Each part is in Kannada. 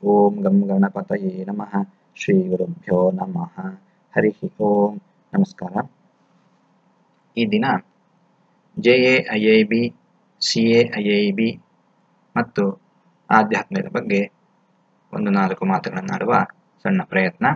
ಓಂ ಗಂ ಗಣಪತಯೇ ನಮಃ. ಶ್ರೀ ಗುರುಭ್ಯೋ ನಮಃ. ಹರಿ ಓಂ. ನಮಸ್ಕಾರ. ಈ ದಿನ JAIIB, CAIIB ಮತ್ತು ಆಧ್ಯಾತ್ಮದ ಬಗ್ಗೆ ಒಂದು 4 ಮಾತುಗಳನ್ನಾಡುವ ಸಣ್ಣ ಪ್ರಯತ್ನ.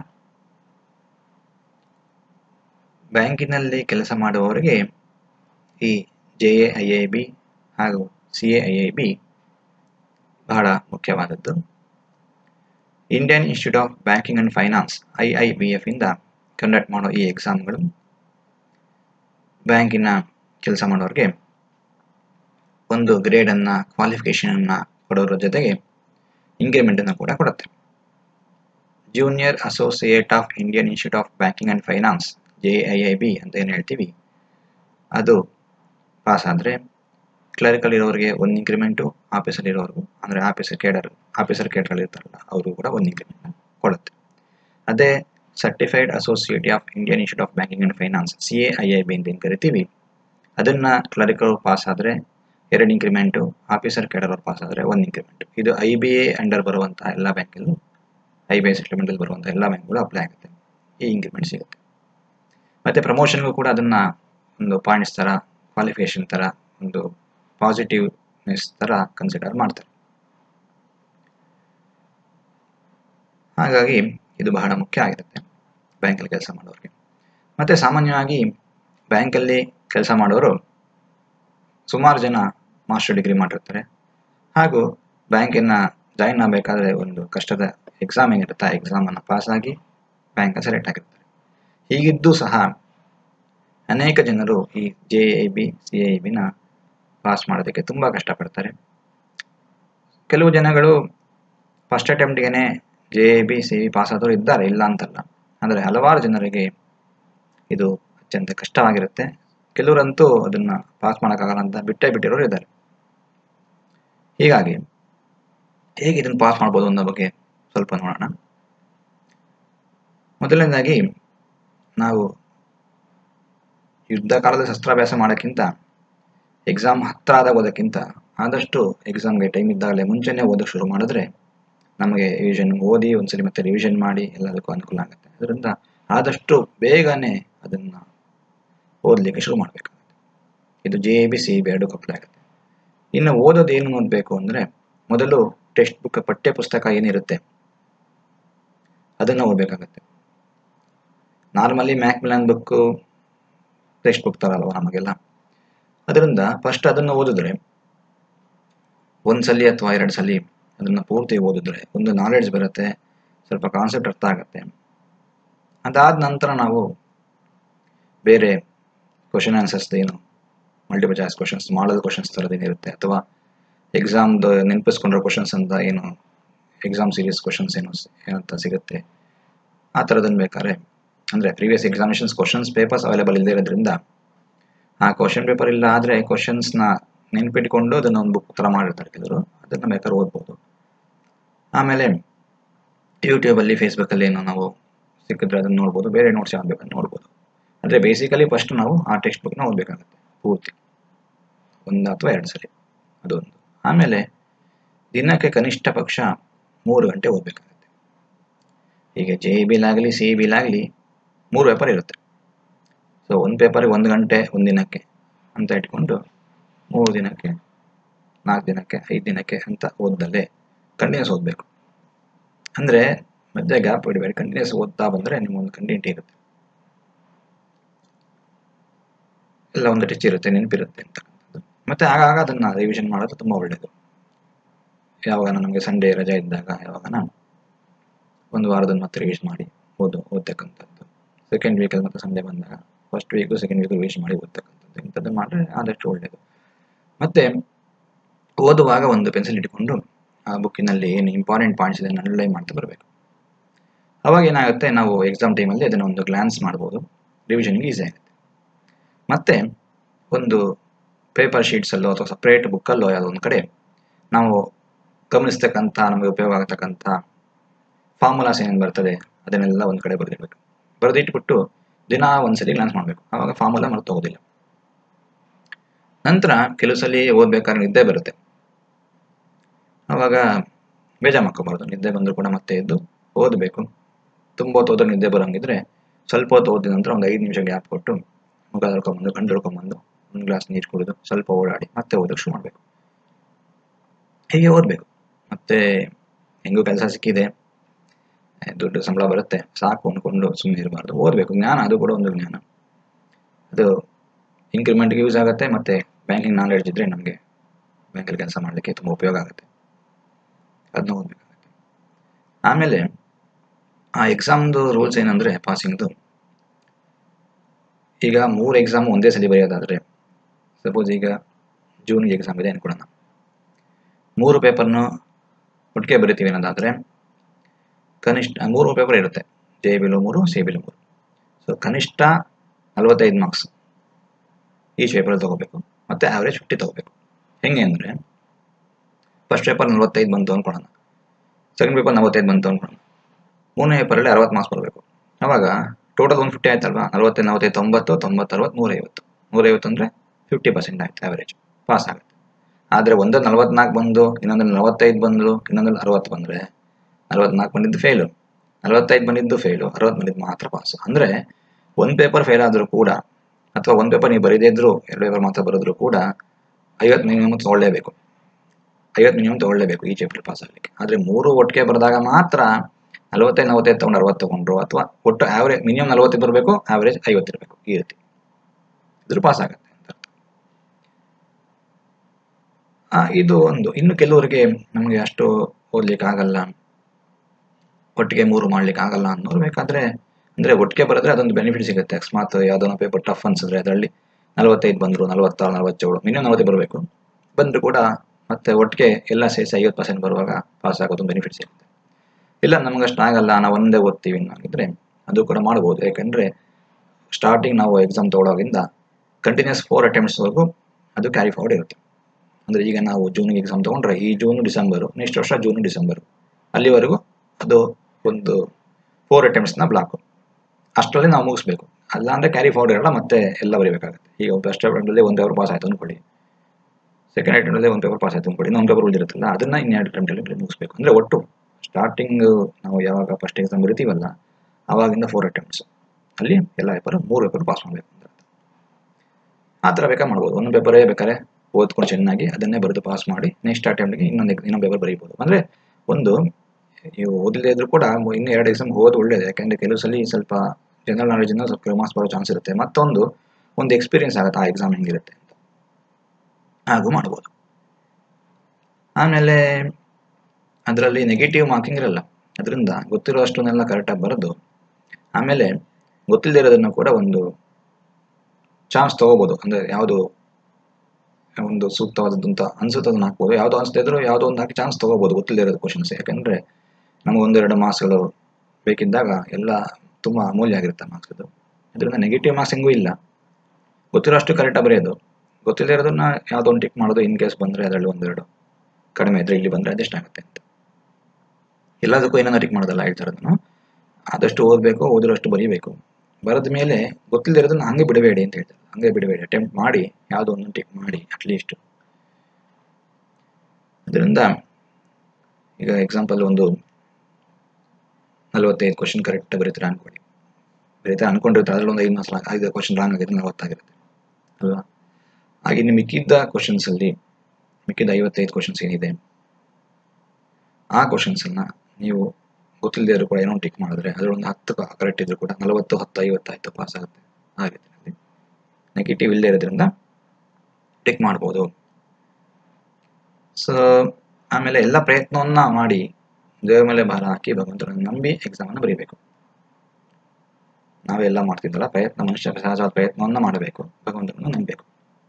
ಬ್ಯಾಂಕಿನಲ್ಲಿ ಕೆಲಸ ಮಾಡುವವರಿಗೆ ಈ JAIIB ಹಾಗೂ CAIIB ಬಹಳ ಮುಖ್ಯವಾದದ್ದು. Indian Institute of Banking and Finance IIBF ಇಂದ ಕಂಡಕ್ಟ್ ಮಾಡೋ ಈ ಎಕ್ಸಾಮ್ಗಳು ಬ್ಯಾಂಕಿನ ಕೆಲಸ ಮಾಡೋರಿಗೆ ಒಂದು ಗ್ರೇಡನ್ನು, ಕ್ವಾಲಿಫಿಕೇಷನನ್ನು ಕೊಡೋದ್ರ ಜೊತೆಗೆ ಇಂಕ್ರಿಮೆಂಟನ್ನು ಕೂಡ ಕೊಡುತ್ತೆ. Junior associate of Indian Institute of Banking and Finance JAIIB ಅಂತ ಏನು ಹೇಳ್ತೀವಿ, ಅದು ಪಾಸ್ ಆದರೆ ಕ್ಲರಿಕಲ್ ಇರೋರಿಗೆ 1 ಇಂಕ್ರಿಮೆಂಟು, ಆಫೀಸರ್ ಇರೋರ್ಗೂ ಅಂದರೆ ಆಫೀಸರ್ ಕೇಡರ್ಗಳಿರ್ತಾರಲ್ಲ ಅವರು ಕೂಡ 1 ಇಂಕ್ರಿಮೆಂಟ್ ಕೊಡುತ್ತೆ. ಅದೇ certified associate of Indian Institute of Banking and Finance CAIIB ಅಂತ ಏನು ಕರಿತೀವಿ, ಅದನ್ನು ಕ್ಲರಿಕಲ್ ಪಾಸ್ ಆದರೆ 2 ಇಂಕ್ರಿಮೆಂಟು, ಆಫೀಸರ್ ಕೇಡರ್ ಅವ್ರು ಪಾಸ್ ಆದರೆ 1 ಇಂಕ್ರಿಮೆಂಟು. ಇದು IBA ಅಂಡರ್ ಬರುವಂಥ ಎಲ್ಲ ಬ್ಯಾಂಕಲ್ಲೂ, IBA ಸೆಟ್ಲ್ಮೆಂಟಲ್ಲಿ ಬರುವಂಥ ಎಲ್ಲ ಬ್ಯಾಂಕ್ಗಳು ಅಪ್ಲೈ ಆಗುತ್ತೆ. ಈ ಇಂಕ್ರಿಮೆಂಟ್ ಸಿಗುತ್ತೆ. ಮತ್ತು ಪ್ರಮೋಷನ್ಗೂ ಕೂಡ ಅದನ್ನು ಒಂದು ಪಾಯಿಂಟ್ಸ್ ಥರ, ಕ್ವಾಲಿಫಿಕೇಷನ್ ಥರ, ಒಂದು ಪಾಸಿಟಿವ್ನೆಸ್ ಥರ ಕನ್ಸಿಡರ್ ಮಾಡ್ತಾರೆ. ಹಾಗಾಗಿ ಇದು ಬಹಳ ಮುಖ್ಯ ಆಗಿರುತ್ತೆ ಬ್ಯಾಂಕಲ್ಲಿ ಕೆಲಸ ಮಾಡೋರಿಗೆ. ಮತ್ತು ಸಾಮಾನ್ಯವಾಗಿ ಬ್ಯಾಂಕಲ್ಲಿ ಕೆಲಸ ಮಾಡೋರು ಸುಮಾರು ಜನ ಮಾಸ್ಟರ್ ಡಿಗ್ರಿ ಮಾಡಿರ್ತಾರೆ. ಹಾಗೂ ಬ್ಯಾಂಕಿನ ಜಾಯಿನ್ ಆಗಬೇಕಾದ್ರೆ ಒಂದು ಕಷ್ಟದ ಎಕ್ಸಾಮ್ ಏನಿರುತ್ತೆ, ಆ ಎಕ್ಸಾಮನ್ನು ಪಾಸಾಗಿ ಬ್ಯಾಂಕಲ್ಲಿ ಸೆಲೆಕ್ಟ್ ಆಗಿರ್ತಾರೆ. ಹೀಗಿದ್ದು ಸಹ ಅನೇಕ ಜನರು ಈ JAIB, CAIIBನ ಪಾಸ್ ಮಾಡೋದಕ್ಕೆ ತುಂಬ ಕಷ್ಟಪಡ್ತಾರೆ. ಕೆಲವು ಜನಗಳು ಫಸ್ಟ್ ಅಟೆಂಪ್ಟ್ಗೆ JAIB, CAIIB ಪಾಸ್ ಆದವರು ಇದ್ದಾರೆ, ಇಲ್ಲ ಅಂತಲ್ಲ. ಆದರೆ ಹಲವಾರು ಜನರಿಗೆ ಇದು ಅತ್ಯಂತ ಕಷ್ಟವಾಗಿರುತ್ತೆ. ಕೆಲವರಂತೂ ಅದನ್ನು ಪಾಸ್ ಮಾಡೋಕ್ಕಾಗಲ್ಲ ಅಂತ ಬಿಟ್ಟಿರೋರು ಇದ್ದಾರೆ. ಹೀಗಾಗಿ ಹೇಗೆ ಇದನ್ನು ಪಾಸ್ ಮಾಡ್ಬೋದು ಅನ್ನೋ ಬಗ್ಗೆ ಸ್ವಲ್ಪ ನೋಡೋಣ. ಮೊದಲನೇದಾಗಿ, ನಾವು ಯುದ್ಧ ಕಾಲದ ಶಸ್ತ್ರಾಭ್ಯಾಸ ಮಾಡೋಕ್ಕಿಂತ ಎಕ್ಸಾಮ್ ಹತ್ತಿರ ಆದಾಗ ಓದೋಕ್ಕಿಂತ ಆದಷ್ಟು ಎಕ್ಸಾಮ್ಗೆ ಟೈಮ್ ಇದ್ದಾಗಲೇ ಮುಂಚೆನೇ ಓದೋಕ್ಕೆ ಶುರು ಮಾಡಿದ್ರೆ ನಮಗೆ ರಿವಿಷನ್ ಓದಿ ಒಂದ್ಸಲಿ ಮತ್ತೆ ರಿವಿಷನ್ ಮಾಡಿ ಎಲ್ಲದಕ್ಕೂ ಅನುಕೂಲ ಆಗುತ್ತೆ. ಅದರಿಂದ ಆದಷ್ಟು ಬೇಗನೆ ಅದನ್ನು ಓದಲಿಕ್ಕೆ ಶುರು ಮಾಡಬೇಕಾಗುತ್ತೆ. ಇದು JAIB, CAIIB ಎರಡಕ್ಕೂ ಅಪ್ಲೈ ಆಗುತ್ತೆ. ಇನ್ನು ಓದೋದು ಏನು ಓದಬೇಕು ಅಂದರೆ, ಮೊದಲು ಟೆಕ್ಸ್ಟ್ ಬುಕ್, ಪಠ್ಯ ಪುಸ್ತಕ ಏನಿರುತ್ತೆ ಅದನ್ನು ಓದಬೇಕಾಗತ್ತೆ. Normally Macmillan book, text book ತರಲ್ವ ನಮಗೆಲ್ಲ. ಅದರಿಂದ ಫಸ್ಟ್ ಅದನ್ನು ಓದಿದ್ರೆ, 1 ಸಲ ಅಥವಾ 2 ಸಲ ಅದನ್ನು ಪೂರ್ತಿ ಓದಿದ್ರೆ ಒಂದು ನಾಲೆಡ್ಜ್ ಬರುತ್ತೆ, ಸ್ವಲ್ಪ ಕಾನ್ಸೆಪ್ಟ್ ಅರ್ಥ ಆಗುತ್ತೆ. ಅದಾದ ನಂತರ ನಾವು ಬೇರೆ ಕ್ವಶನ್ ಆನ್ಸರ್ಸ್ ಏನು multiple choice questions, model questions ಥರದ್ದೇನಿರುತ್ತೆ, ಅಥವಾ ಎಕ್ಸಾಮ್ದು ನೆನಪಿಸ್ಕೊಂಡಿರೋ ಕ್ವಶನ್ಸ್ ಅಂತ ಏನು ಎಕ್ಸಾಮ್ ಸೀರೀಸ್ ಕ್ವಶನ್ಸ್ ಏನಂತ ಸಿಗುತ್ತೆ, ಆ ಥರದನ್ನು ಬೇಕಾದ್ರೆ, ಅಂದರೆ previous examinations questions papers available ಇಲ್ಲದೇ ಇರೋದ್ರಿಂದ ಆ ಕ್ವಶನ್ ಪೇಪರ್ ಇಲ್ಲ ಆದರೆ ಕ್ವಶನ್ಸ್ನ ನೆನಪಿಟ್ಕೊಂಡು ಅದನ್ನು ಒಂದು ಬುಕ್ ಥರ ಮಾಡಿರ್ತಾರೆ ಕೆಲವರು, ಅದನ್ನು ಬೇಕಾದ್ರೆ ಓದ್ಬೋದು. ಆಮೇಲೆ ಯೂಟ್ಯೂಬಲ್ಲಿ, ಫೇಸ್ಬುಕ್ಕಲ್ಲಿ ಏನೋ ನಾವು ಸಿಕ್ಕಿದ್ರೆ ಅದನ್ನು ನೋಡ್ಬೋದು, ಬೇರೆ ನೋಟ್ಸ್ ಯಾವ್ದು ಬೇಕಂತ ನೋಡ್ಬೋದು. ಅಂದರೆ ಬೇಸಿಕಲಿ ಫಸ್ಟ್ ನಾವು ಆ ಟೆಕ್ಸ್ಟ್ ಬುಕ್ನ ಓದಬೇಕಾಗುತ್ತೆ ಪೂರ್ತಿ, 1 ಅಥವಾ 2 ಸಲ ಅದೊಂದು. ಆಮೇಲೆ ದಿನಕ್ಕೆ ಕನಿಷ್ಠ ಪಕ್ಷ 3 ಗಂಟೆ ಓದಬೇಕಾಗುತ್ತೆ. ಈಗ JAIBಲಾಗಲಿ CAIIBಲಾಗಲಿ 3 ಪೇಪರ್ ಇರುತ್ತೆ. ಸೊ ಒಂದು ಪೇಪರಿಗೆ 1 ಗಂಟೆ ಒಂದು ದಿನಕ್ಕೆ ಅಂತ ಇಟ್ಕೊಂಡು 3 ದಿನಕ್ಕೆ, 4 ದಿನಕ್ಕೆ, 5 ದಿನಕ್ಕೆ ಅಂತ ಓದ್ದಲ್ಲೇ ಕಂಟಿನ್ಯೂಸ್ ಓದಬೇಕು. ಅಂದರೆ ಮಧ್ಯೆ ಗ್ಯಾಪ್ ಇಡಬೇಡಿ, ಕಂಟಿನ್ಯೂಸ್ ಓದ್ತಾ ಬಂದರೆ ನಿಮ್ಮೊಂದು ಕಂಟಿನ್ಯೂಟಿ ಇರುತ್ತೆ, ಎಲ್ಲ ಒಂದು ಟಚ್ ಇರುತ್ತೆ, ನೆನಪಿರುತ್ತೆ ಅಂತಕ್ಕಂಥದ್ದು. ಮತ್ತು ಆಗಾಗ ಅದನ್ನು ರಿವಿಷನ್ ಮಾಡೋದು ತುಂಬ ಒಳ್ಳೆಯದು. ಯಾವಾಗ ನಮಗೆ ಸಂಡೇ ರಜೆ ಇದ್ದಾಗ ಯಾವಾಗ ಒಂದು ವಾರದಲ್ಲಿ ಮತ್ತೆ ರಿವಿಷನ್ ಮಾಡಿ ಓದ್ತಕ್ಕಂಥದ್ದು. ಸೆಕೆಂಡ್ ವೀಕಲ್ಲಿ ಮತ್ತೆ ಸಂಡೇ ಬಂದಾಗ first week second week revision ಮಾಡಿ ಓದ್ತಕ್ಕಂಥದ್ದು, ಇಂಥದ್ದು ಮಾಡಿದ್ರೆ ಆದಷ್ಟು ಒಳ್ಳೆಯದು. ಮತ್ತು ಓದುವಾಗ ಒಂದು ಪೆನ್ಸಿಲ್ ಇಟ್ಕೊಂಡು ಆ ಬುಕ್ಕಿನಲ್ಲಿ ಏನು ಇಂಪಾರ್ಟೆಂಟ್ ಪಾಯಿಂಟ್ಸ್ ಇದೆ ಅಂಡರ್ಲೈನ್ ಮಾಡ್ತಾ ಬರಬೇಕು. ಅವಾಗ ಏನಾಗುತ್ತೆ, ನಾವು ಎಕ್ಸಾಮ್ ಟೈಮಲ್ಲಿ ಅದನ್ನು ಒಂದು ಗ್ಲಾನ್ಸ್ ಮಾಡ್ಬೋದು, ರಿವಿಷನ್ಗೆ ಈಸಿ ಆಗುತ್ತೆ. ಮತ್ತು ಒಂದು ಪೇಪರ್ ಶೀಟ್ಸಲ್ಲೋ ಅಥವಾ ಸಪ್ರೇಟ್ ಬುಕ್ಕಲ್ಲೋ ಯಾವುದೋ ಒಂದು ಕಡೆ ನಾವು ಗಮನಿಸ್ತಕ್ಕಂಥ, ನಮಗೆ ಉಪಯೋಗ ಆಗತಕ್ಕಂಥ ಫಾರ್ಮುಲಾಸ್ ಏನೇನು ಬರ್ತದೆ ಅದನ್ನೆಲ್ಲ ಒಂದು ಕಡೆ ಬರೆದಿಡಬೇಕು. ಬರೆದಿಟ್ಬಿಟ್ಟು ದಿನ ಒಂದ್ಸಲಿ ಗ್ಲಾನ್ಸ್ ಮಾಡಬೇಕು, ಆವಾಗ ಫಾರ್ಮುಲಾ ಮರ್ತೋಗೋದಿಲ್ಲ. ನಂತರ ಕೆಲವು ಸಲ ಓದಬೇಕಾದ್ರೆ ನಿದ್ದೆ ಬರುತ್ತೆ. ಆವಾಗ ಬೇಜಾರು ಮಾಡ್ಕೋಬಾರ್ದು. ನಿದ್ದೆ ಬಂದರೂ ಕೂಡ ಮತ್ತೆ ಎದ್ದು ಓದಬೇಕು. ತುಂಬ ಹೊತ್ತು ಓದೋಕೆ ನಿದ್ದೆ ಬರೋಂಗಿದ್ರೆ ಸ್ವಲ್ಪ ಹೊತ್ತು ಓದಿದ ನಂತರ ಒಂದು 5 ನಿಮಿಷ ಗ್ಯಾಪ್ ಕೊಟ್ಟು ಮುಖ ತೊಳ್ಕೊಂಬಂದು ಕಣ್ಣು ತೊಳ್ಕೊಂಬಂದು ಒಂದು ಗ್ಲಾಸ್ ನೀರು ಕುಡಿದು ಸ್ವಲ್ಪ ಓಡಾಡಿ ಮತ್ತೆ ಓದೋಕೆ ಶುರು ಮಾಡಬೇಕು. ಹೀಗೆ ಓದಬೇಕು. ಮತ್ತೆ ಹೆಂಗೂ ಕೆಲಸ ಸಿಕ್ಕಿದೆ, ದುಡ್ಡು ಸಂಬಳ ಬರುತ್ತೆ ಸಾಕು ಅಂದ್ಕೊಂಡು ಸುಮ್ಮನೆ ಇರಬಾರ್ದು, ಓದಬೇಕು. ಜ್ಞಾನ ಅದು ಕೂಡ ಒಂದು ಜ್ಞಾನ, ಅದು ಇನ್ಕ್ರಿಮೆಂಟ್ಗೆ ಯೂಸ್ ಆಗುತ್ತೆ. ಮತ್ತು ಬ್ಯಾಂಕಿಂಗ್ ನಾಲೆಡ್ಜ್ ಇದ್ದರೆ ನಮಗೆ ಬ್ಯಾಂಕಲ್ಲಿ ಕೆಲಸ ಮಾಡಲಿಕ್ಕೆ ತುಂಬ ಉಪಯೋಗ ಆಗುತ್ತೆ, ಅದನ್ನ ಓದಬೇಕಾಗುತ್ತೆ. ಆಮೇಲೆ ಆ ಎಕ್ಸಾಮ್ದು ರೂಲ್ಸ್ ಏನಂದರೆ ಪಾಸಿಂಗ್ದು, ಈಗ 3 ಎಕ್ಸಾಮ್ ಒಂದೇ ಸಲ ಬರೆಯೋದಾದರೆ, ಸಪೋಸ್ ಈಗ ಜೂನ್ಗೆ ಎಕ್ಸಾಮ್ ಇದೆ ಅನ್ಕೊಳ್ಳೋಣ, 3 ಪೇಪರ್ನ ಒಟ್ಟಿಗೆ ಬರಿತೀವಿ ಅನ್ನೋದಾದರೆ ಕನಿಷ್ಠ 3 ಪೇಪರ್ ಇರುತ್ತೆ, JBL 3 CBL 3. ಸೊ ಕನಿಷ್ಠ 45 ಮಾರ್ಕ್ಸ್ ಈಚ್ ಪೇಪರಲ್ಲಿ ತೊಗೋಬೇಕು, ಮತ್ತು ಆವ್ರೇಜ್ 50 ತೊಗೋಬೇಕು. ಹೆಂಗೆ ಅಂದರೆ ಫಸ್ಟ್ ಪೇಪರ್ 45 ಬಂತು ಅಂದ್ಕೊಳ್ಳೋಣ, ಸೆಕೆಂಡ್ ಪೇಪರ್ 45 ಬಂತು ಅಂದ್ಕೊಳ್ಳೋಣ, 3ನೇ ಪೇಪರಲ್ಲಿ 60 ಮಾರ್ಕ್ಸ್ ಬರಬೇಕು. ಆವಾಗ ಟೋಟಲ್ 150 ಆಯ್ತಲ್ವಾ, 40 40 90 90 60 150 150 ಅಂದರೆ 50% ಆಯ್ತು, ಆವ್ರೇಜ್ ಪಾಸ್ ಆಗುತ್ತೆ. ಆದರೆ ಒಂದೊಂದು 44 ಬಂದು, ಇನ್ನೊಂದಲ್ಲಿ 45 ಬಂದು, ಇನ್ನೊಂದಲ್ಲಿ 60 ಬಂದರೆ 44 ಬಂದಿದ್ದು ಫೇಲು, 45 ಬಂದಿದ್ದು ಫೇಲು, 60 ಬಂದಿದ್ದು ಮಾತ್ರ ಪಾಸು. ಅಂದರೆ ಒಂದು ಪೇಪರ್ ಫೇಲ್ ಆದರೂ ಕೂಡ, ಅಥವಾ ಒಂದು ಪೇಪರ್ ನೀವು ಬರೀದೇ ಇದ್ದರೂ 2 ಪೇಪರ್ ಮಾತ್ರ ಬರೆದ್ರೂ ಕೂಡ 50 ಮಿನಿಮಮ್ ತೊಗೊಳ್ಳೇಬೇಕು, 50 ಮಿನಿಮಮ್ ತೊಗೊಳ್ಳೇಬೇಕು ಈ ಪೇಪರ್ ಪಾಸ್ ಆಗಲಿಕ್ಕೆ. ಆದರೆ 3 ಒಟ್ಟಿಗೆ ಬರೆದಾಗ ಮಾತ್ರ 45 45 ತೊಗೊಂಡು 60 ತೊಗೊಂಡ್ರು, ಅಥವಾ ಒಟ್ಟು ಆವ್ರೇಜ್ ಮಿನಿಮಮ್ 40 ಬರಬೇಕು, ಆವ್ರೇಜ್ 50 ಇರಬೇಕು, ಈ ರೀತಿ ಇದ್ರೂ ಪಾಸ್ ಆಗುತ್ತೆ ಅಂತ. ಇದು ಒಂದು. ಇನ್ನು ಕೆಲವರಿಗೆ ನಮಗೆ ಅಷ್ಟು ಓದ್ಲಿಕ್ಕೆ ಆಗಲ್ಲ, ಒಟ್ಟಿಗೆ 3 ಮಾಡ್ಲಿಕ್ಕೆ ಆಗಲ್ಲ ಅನ್ನೋರು ಬೇಕಾದರೆ, ಅಂದರೆ ಒಟ್ಟಿಗೆ ಬರೆದ್ರೆ ಅದೊಂದು ಬೆನಿಫಿಟ್ ಸಿಗುತ್ತೆ. ಅಕಸ್ಮಾತ್ ಯಾವುದೋ ಪೇಪರ್ ಟಫ್ ಅನ್ಸಿದ್ರೆ ಅದರಲ್ಲಿ 45 ಬಂದರು, 46 47 ಮಿನಿಮಮ್ 40 ಬರಬೇಕು, ಬಂದರೂ ಕೂಡ ಮತ್ತೆ ಒಟ್ಟಿಗೆ ಎಲ್ಲ ಸೇರಿಸಿ 50% ಬರುವಾಗ ಪಾಸ್ ಆಗೋದು ಬೆನಿಫಿಟ್ ಸಿಗುತ್ತೆ. ಇಲ್ಲ ನಮಗಷ್ಟು ಆಗಲ್ಲ, ನಾವು ಒಂದೇ ಓದ್ತೀವಿ ಅನ್ನೋಗಿದ್ರೆ ಅದು ಕೂಡ ಮಾಡ್ಬೋದು. ಯಾಕೆಂದರೆ ಸ್ಟಾರ್ಟಿಂಗ್ ನಾವು ಎಕ್ಸಾಮ್ ತೊಗೊಳೋದ್ರಿಂದ ಕಂಟಿನ್ಯೂಸ್ 4 ಅಟೆಂಪ್ಟ್ಸ್ವರೆಗೂ ಅದು ಕ್ಯಾರಿ ಫಾರ್ವರ್ಡ್ ಇರುತ್ತೆ. ಅಂದರೆ ಈಗ ನಾವು ಜೂನಿಗೆ ಎಕ್ಸಾಮ್ ತೊಗೊಂಡ್ರೆ ಈ ಜೂನು ಡಿಸೆಂಬರು, ನೆಕ್ಸ್ಟ್ ವರ್ಷ ಜೂನು ಡಿಸೆಂಬರು, ಅಲ್ಲಿವರೆಗೂ ಅದು ಒಂದು 4 ಅಟೆಂಪ್ಟ್ಸ್ನ ಬ್ಲಾಕು, ಅಷ್ಟರಲ್ಲಿ ನಾವು ಮುಗಿಸ್ಬೇಕು. ಅಲ್ಲ ಅಂದರೆ ಕ್ಯಾರಿ ಫಾರ್ವರ್ಡ್ ಇರಲ್ಲ, ಮತ್ತೆ ಎಲ್ಲ ಬರೀಬೇಕಾಗುತ್ತೆ. ಈಗ ಫಸ್ಟ್ ಅಟೆಂಪ್ಟಲ್ಲಿ 1 ಪೇಪರ್ ಪಾಸ್ ಆಯಿತು ಅಂದ್ಕೊಳ್ಳಿ, ಸೆಕೆಂಡ್ ಅಟೆಂಪ್ಟಲ್ಲಿ 1 ಪೇಪರ್ ಪಾಸ್ ಆಯಿತು ಅಂದ್ಕೊಳ್ಳಿ, ಇನ್ನೊಂದು ಪೇಪರ್ ಉಳಿದಿರುತ್ತಲ್ಲ ಅದನ್ನು 2 ಅಟೆಂಪ್ಟಲ್ಲಿ ಮುಗಿಸ್ಬೇಕು. ಅಂದರೆ ಒಟ್ಟು ಸ್ಟಾರ್ಟಿಂಗ್ ನಾವು ಯಾವಾಗ ಫಸ್ಟ್ ಎಕ್ಸಾಮ್ ಬರಿತೀವಲ್ಲ ಆವಾಗಿಂದ 4 ಅಟೆಂಪ್ಟ್ಸ್, ಅಲ್ಲಿ ಎಲ್ಲ ಪೇಪರ್ 3 ಪೇಪರ್ ಪಾಸ್ ಮಾಡಬೇಕು ಅಂತ. ಆ ಥರ ಬೇಕಾದ್ರೆ ಮಾಡ್ಬೋದು. ಒಂದು ಪೇಪರೇ ಬೇಕಾದ್ರೆ ಓದ್ಕೊಂಡು ಚೆನ್ನಾಗಿ ಅದನ್ನೇ ಬರೆದು ಪಾಸ್ ಮಾಡಿ ನೆಕ್ಸ್ಟ್ ಅಟೆಂಪ್ಟ್ಗೆ ಇನ್ನೊಂದು ಪೇಪರ್ ಬರೀಬೋದು. ಅಂದರೆ ಒಂದು ನೀವು ಓದಲಿಲ್ಲದೆ ಇದ್ರೂ ಕೂಡ ಇನ್ನೂ 2 ಎಕ್ಸಾಮ್ ಓದು ಒಳ್ಳೇದು. ಯಾಕೆಂದರೆ ಕೆಲವು ಸಲ ಸ್ವಲ್ಪ ಜನರಲ್ ನಾಲೆಜಿಂದ ಸ್ವಲ್ಪ ಮಾರ್ಕ್ಸ್ ಬರೋ ಚಾನ್ಸ್ ಇರುತ್ತೆ, ಮತ್ತೊಂದು ಎಕ್ಸ್ಪೀರಿಯನ್ಸ್ ಆಗುತ್ತೆ ಆ ಎಕ್ಸಾಮ್ ಹೆಂಗಿರುತ್ತೆ ಅಂತ, ಹಾಗೂ ಮಾಡ್ಬೋದು. ಆಮೇಲೆ ಅದರಲ್ಲಿ ನೆಗೆಟಿವ್ ಮಾರ್ಕಿಂಗ್ ಇರಲ್ಲ, ಅದರಿಂದ ಗೊತ್ತಿರೋ ಅಷ್ಟನ್ನೆಲ್ಲ ಕರೆಕ್ಟಾಗಿ ಬರೆದು ಆಮೇಲೆ ಗೊತ್ತಿಲ್ಲದೆ ಇರೋದನ್ನು ಕೂಡ ಒಂದು ಚಾನ್ಸ್ ತೊಗೋಬೋದು. ಅಂದರೆ ಯಾವುದು ಒಂದು ಸೂಕ್ತವಾದದ್ದು ಅಂತ ಅನ್ಸುತ್ತೆ ಅದನ್ನು ಹಾಕ್ಬೋದು, ಯಾವುದೋ ಅನಿಸ್ತಾ ಇದ್ರೂ ಯಾವುದೋ ಒಂದು ಹಾಕಿ ಚಾನ್ಸ್ ತೊಗೋಬೋದು ಗೊತ್ತಿಲ್ಲದೆ ಇರೋದು ಕ್ವಶನ್ಸ್. ಯಾಕೆಂದರೆ ನಮಗೆ 1-2 ಮಾರ್ಕ್ಸ್ಗಳು ಬೇಕಿದ್ದಾಗ ಎಲ್ಲ ತುಂಬ ಅಮೂಲ್ಯ ಆಗಿರುತ್ತೆ ಮಾರ್ಕ್ಸ್ದು. ಅದರಿಂದ ನೆಗೆಟಿವ್ ಮಾರ್ಕ್ಸಿಂಗೂ ಇಲ್ಲ, ಗೊತ್ತಿರೋ ಅಷ್ಟು ಕರೆಕ್ಟಾಗಿ ಬರೆಯೋದು, ಗೊತ್ತಿಲ್ಲದೆ ಇರೋದನ್ನ ಯಾವುದೋ ಒಂದು ಟಿಕ್ ಮಾಡೋದು. ಇನ್ ಕೇಸ್ ಬಂದರೆ ಅದರಲ್ಲಿ 1-2 ಕಡಿಮೆ ಇದ್ದರೆ ಇಲ್ಲಿ ಬಂದರೆ ಅದೆಷ್ಟು ಆಗುತ್ತೆ ಅಂತ. ಎಲ್ಲದಕ್ಕೂ ಏನನ್ನ ಟಿಕ್ ಮಾಡೋದಲ್ಲ ಹೇಳ್ತಿರೋದನ್ನು, ಆದಷ್ಟು ಓದಬೇಕು, ಓದಿರೋಷ್ಟು ಬರೀಬೇಕು. ಬರೆದ ಮೇಲೆ ಗೊತ್ತಿಲ್ಲದೆ ಇರೋದನ್ನ ಹಂಗೆ ಬಿಡಬೇಡಿ ಅಂತ ಹೇಳ್ತಾರೆ. ಹಂಗೆ ಬಿಡಬೇಡಿ, ಅಟೆಂಪ್ಟ್ ಮಾಡಿ ಯಾವುದೋ ಒಂದು ಟಿಕ್ ಮಾಡಿ ಅಟ್ಲೀಸ್ಟ್. ಅದರಿಂದ ಈಗ ಎಕ್ಸಾಂಪಲ್ ಒಂದು 45 ಕ್ವಶನ್ ಕರೆಕ್ಟ್ ಬರೀತಾರೆ ಅನ್ಕೊಳ್ಳಿ, ಅನ್ಕೊಂಡಿರ್ತಾರೆ, ಅದರಲ್ಲಿ ಒಂದು 5 ಕ್ವಶನ್ ರಾಂಗ್ ಆಗಿದೆ, 40 ಆಗಿರುತ್ತೆ ಅಲ್ವಾ. ಹಾಗೆ ಇನ್ನು ಮಿಕ್ಕಿದ್ದ ಕ್ವಶನ್ಸಲ್ಲಿ ಮಿಕ್ಕಿದ 55 ಕ್ವಶನ್ಸ್ ಏನಿದೆ ಆ ಕ್ವಶನ್ಸನ್ನು ನೀವು ಗೊತ್ತಿಲ್ಲದೆ ಇರೋ ಕೂಡ ಏನೋ ಟಿಕ್ ಮಾಡಿದ್ರೆ ಅದರೊಂದು 10 ಕರೆಕ್ಟ್ ಇದ್ರೂ ಕೂಡ 40 10 50 ಆಯಿತು ಪಾಸ್ ಆಗುತ್ತೆ. ಆ ರೀತಿ ನೆಗೆಟಿವ್ ಇಲ್ಲದೆ ಇರೋದ್ರಿಂದ ಟಿಕ್ ಮಾಡ್ಬೋದು. ಸೊ ಆಮೇಲೆ ಎಲ್ಲ ಪ್ರಯತ್ನವನ್ನು ಮಾಡಿ ದೇವರ ಮೇಲೆ ಭಾರ ಹಾಕಿ ಭಗವಂತನನ್ನು ನಂಬಿ ಎಕ್ಸಾಮನ್ನು ಬರೀಬೇಕು. ನಾವೆಲ್ಲ ಮಾಡ್ತಿದ್ದಲ್ಲ ಪ್ರಯತ್ನ, ಮನುಷ್ಯ ಸಹಜವಾದ ಪ್ರಯತ್ನವನ್ನು ಮಾಡಬೇಕು, ಭಗವಂತನನ್ನು ನಂಬಬೇಕು.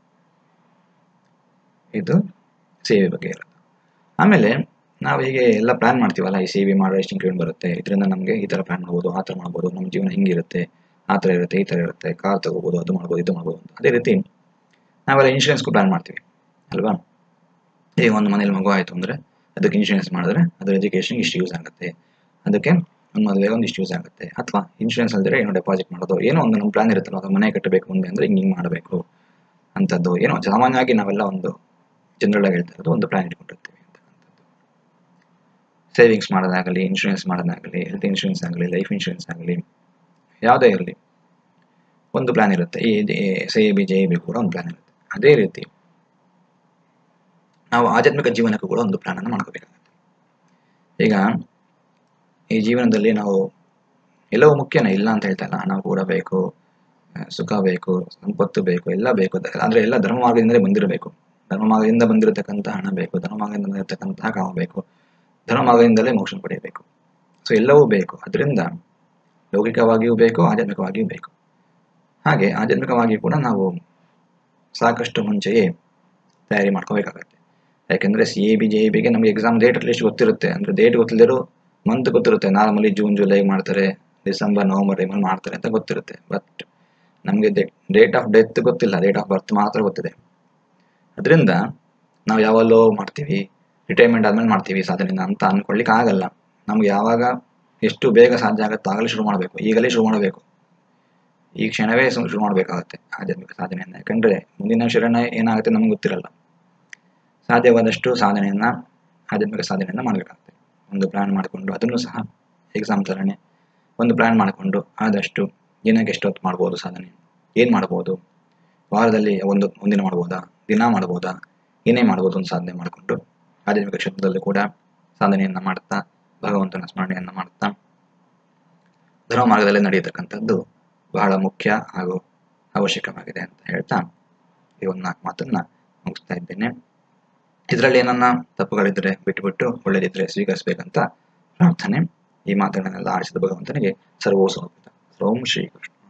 ಇದು ಸೇವೆ ಬಗ್ಗೆ ಇರೋದು. ಆಮೇಲೆ ನಾವು ಹೀಗೆ ಎಲ್ಲ ಪ್ಲ್ಯಾನ್ ಮಾಡ್ತೀವಲ್ಲ, ಈ ಸೇವೆ ಮಾಡೋ ಎಷ್ಟು ಇನ್ಕ್ರಿಮೆಂಟ್ ಬರುತ್ತೆ, ಇದರಿಂದ ನಮಗೆ ಈ ಥರ ಪ್ಲ್ಯಾನ್ ಮಾಡ್ಬೋದು, ಆ ಥರ ಮಾಡ್ಬೋದು, ನಮ್ಮ ಜೀವನ ಹಿಂಗಿರುತ್ತೆ, ಆ ಥರ ಇರುತ್ತೆ, ಈ ಥರ ಇರುತ್ತೆ, ಕಾರ್ ತೊಗೋಬೋದು, ಅದು ಮಾಡ್ಬೋದು, ಇದು ಮಾಡ್ಬೋದು ಅಂತ. ಅದೇ ರೀತಿ ನಾವೆಲ್ಲ ಇನ್ಶೂರೆನ್ಸ್ಗೂ ಪ್ಲ್ಯಾನ್ ಮಾಡ್ತೀವಿ ಅಲ್ವಾ. ಈಗ ಒಂದು ಮನೇಲಿ ಮಗು ಆಯಿತು ಅಂದರೆ ಅದಕ್ಕೆ ಇನ್ಶೂರೆನ್ಸ್ ಮಾಡಿದ್ರೆ ಅದರ ಎಜುಕೇಷನ್ಗೆ ಇಷ್ಟು ಯೂಸ್ ಆಗುತ್ತೆ, ಅದಕ್ಕೆ ಒಂದು ಮದುವೆಗೆ ಒಂದು ಇಷ್ಟು ಯೂಸ್ ಆಗುತ್ತೆ. ಅಥವಾ ಇನ್ಶೂರೆನ್ಸ್ ಅಲ್ಲದೆ ಏನೋ ಡೆಪಾಸಿಟ್ ಮಾಡೋದು, ಏನೋ ಒಂದು ನಮ್ಮ ಪ್ಲ್ಯಾನ್ ಇರುತ್ತಲ್ಲ, ಅದು ಮನೆ ಕಟ್ಟಬೇಕು ಮುಂದೆ ಅಂದರೆ ಹಿಂಗೆ ಮಾಡಬೇಕು ಅಂಥದ್ದು, ಏನೋ ಸಾಮಾನ್ಯವಾಗಿ ನಾವೆಲ್ಲ ಒಂದು ಜನರಲ್ ಆಗಿ ಹೇಳ್ತಾ ಇರೋದು ಒಂದು ಪ್ಲ್ಯಾನ್ ಇಟ್ಕೊಂಡಿರ್ತೀವಿ ಅಂತಕ್ಕಂಥದ್ದು. ಸೇವಿಂಗ್ಸ್ ಮಾಡೋದಾಗಲಿ, ಇನ್ಶೂರೆನ್ಸ್ ಮಾಡೋದಾಗಲಿ, ಹೆಲ್ತ್ ಇನ್ಶೂರೆನ್ಸ್ ಆಗಲಿ, ಲೈಫ್ ಇನ್ಶೂರೆನ್ಸ್ ಆಗಲಿ, ಯಾವುದೇ ಇರಲಿ ಒಂದು ಪ್ಲಾನ್ ಇರುತ್ತೆ. ಈ CAB JAB ಕೂಡ ಒಂದು ಪ್ಲಾನ್ ಇರುತ್ತೆ. ಅದೇ ರೀತಿ ನಾವು ಆಧ್ಯಾತ್ಮಿಕ ಜೀವನಕ್ಕೂ ಕೂಡ ಒಂದು ಪ್ಲಾನ್ ಅನ್ನು ಮಾಡ್ಕೋಬೇಕಾಗುತ್ತೆ. ಈಗ ಈ ಜೀವನದಲ್ಲಿ ನಾವು ಎಲ್ಲವೂ ಮುಖ್ಯನೇ, ಇಲ್ಲ ಅಂತ ಹೇಳ್ತಾ ಇಲ್ಲ. ಹಣ ಕೂಡ ಬೇಕು, ಸುಖ ಬೇಕು, ಸಂಪತ್ತು ಬೇಕು, ಎಲ್ಲ ಬೇಕು. ಆದರೆ ಎಲ್ಲ ಧರ್ಮ ಮಾರ್ಗದಿಂದಲೇ ಬಂದಿರಬೇಕು. ಧರ್ಮ ಮಾರ್ಗದಿಂದ ಬಂದಿರತಕ್ಕಂಥ ಹಣ ಬೇಕು, ಧರ್ಮ ಮಾರ್ಗದಿಂದ ಬಂದಿರತಕ್ಕಂತಹ ಕಾಮ ಬೇಕು, ಧರ್ಮ ಮಾರ್ಗದಿಂದಲೇ ಮೋಕ್ಷ ಪಡೆಯಬೇಕು. ಸೊ ಎಲ್ಲವೂ ಬೇಕು. ಅದರಿಂದ ಲೌಕಿಕವಾಗಿಯೂ ಬೇಕು, ಆಧ್ಯಾತ್ಮಿಕವಾಗಿಯೂ ಬೇಕು. ಹಾಗೆ ಆಧ್ಯಾತ್ಮಿಕವಾಗಿ ಕೂಡ ನಾವು ಸಾಕಷ್ಟು ಮುಂಚೆಯೇ ತಯಾರಿ ಮಾಡ್ಕೋಬೇಕಾಗತ್ತೆ. ಯಾಕೆಂದರೆ CAB JABಗೆ ನಮಗೆ ಎಕ್ಸಾಮ್ ಡೇಟ್ ಅಟ್ಲೀಸ್ಟ್ ಗೊತ್ತಿರುತ್ತೆ. ಅಂದರೆ ಡೇಟ್ ಗೊತ್ತಿಲ್ಲರೂ ಮಂತ್ ಗೊತ್ತಿರುತ್ತೆ. ನಾರ್ಮಲಿ ಜೂನ್ ಜುಲೈ ಮಾಡ್ತಾರೆ, ಡಿಸೆಂಬರ್ ನವಂಬರ್ ಟೈಮಲ್ಲಿ ಮಾಡ್ತಾರೆ ಅಂತ ಗೊತ್ತಿರುತ್ತೆ. ಬಟ್ ನಮಗೆ ಡೇಟ್ ಆಫ್ ಡೆತ್ ಗೊತ್ತಿಲ್ಲ, ಡೇಟ್ ಆಫ್ ಬರ್ತ್ ಮಾತ್ರ ಗೊತ್ತಿದೆ. ಅದರಿಂದ ನಾವು ಯಾವಲ್ಲೋ ಮಾಡ್ತೀವಿ, ರಿಟೈರ್ಮೆಂಟ್ ಆದಮೇಲೆ ಮಾಡ್ತೀವಿ ಸಾಧನೆನ ಅಂತ ಅಂದ್ಕೊಳ್ಳಿಕ್ಕೆ ಆಗಲ್ಲ. ನಮ್ಗೆ ಯಾವಾಗ ಎಷ್ಟು ಬೇಗ ಸಾಧ್ಯ ಆಗುತ್ತೋ ಆಗಲೇ ಶುರು ಮಾಡಬೇಕು, ಈಗಲೇ ಶುರು ಮಾಡಬೇಕು. ಈ ಕ್ಷಣವೇ ಶುರು ಮಾಡಬೇಕಾಗುತ್ತೆ ಆಧ್ಯಾತ್ಮಿಕ ಸಾಧನೆಯನ್ನು. ಯಾಕಂದರೆ ಮುಂದಿನ ಕ್ಷಣ ಏನಾಗುತ್ತೆ ನಮ್ಗೆ ಗೊತ್ತಿರಲ್ಲ. ಸಾಧ್ಯವಾದಷ್ಟು ಸಾಧನೆಯನ್ನು, ಆಧ್ಯಾತ್ಮಿಕ ಸಾಧನೆಯನ್ನು ಮಾಡಬೇಕಾಗುತ್ತೆ. ಒಂದು ಪ್ಲ್ಯಾನ್ ಮಾಡಿಕೊಂಡು, ಅದನ್ನು ಸಹ ಎಕ್ಸಾಮ್ ಥರನೇ ಒಂದು ಪ್ಲ್ಯಾನ್ ಮಾಡಿಕೊಂಡು ಆದಷ್ಟು ದಿನಕ್ಕೆ ಎಷ್ಟೊತ್ತು ಮಾಡ್ಬೋದು ಸಾಧನೆ, ಏನು ಮಾಡ್ಬೋದು, ವಾರದಲ್ಲಿ ಒಂದಿನ ಮಾಡ್ಬೋದಾ, ದಿನ ಮಾಡ್ಬೋದಾ, ಏನೇ ಮಾಡ್ಬೋದು ಒಂದು ಸಾಧನೆ ಮಾಡಿಕೊಂಡು ಆಧ್ಯಾತ್ಮಿಕ ಕ್ಷೇತ್ರದಲ್ಲೂ ಕೂಡ ಸಾಧನೆಯನ್ನು ಮಾಡ್ತಾ, ಭಗವಂತನ ಸ್ಮರಣೆಯನ್ನು ಮಾಡ್ತಾ ಧರ್ಮ ಮಾರ್ಗದಲ್ಲಿ ನಡೆಯತಕ್ಕಂಥದ್ದು ಬಹಳ ಮುಖ್ಯ ಹಾಗೂ ಅವಶ್ಯಕವಾಗಿದೆ ಅಂತ ಹೇಳ್ತಾ ಈ ಒಂದು 4 ಮಾತನ್ನು ಮುಗಿಸ್ತಾ ಇದ್ದೇನೆ. ಇದರಲ್ಲಿ ಏನನ್ನ ತಪ್ಪುಗಳಿದ್ದರೆ ಬಿಟ್ಟುಬಿಟ್ಟು ಒಳ್ಳೆಯದಿದ್ದರೆ ಸ್ವೀಕರಿಸಬೇಕಂತ ಪ್ರಾರ್ಥನೆ. ಈ ಮಾತುಗಳನ್ನೆಲ್ಲ ಆಡಿಸಿದ ಭಗವಂತನಿಗೆ ಸರ್ವೋ ಸಮರ್ಪಿತ. ಓಂ ಶ್ರೀ ಕೃಷ್ಣ.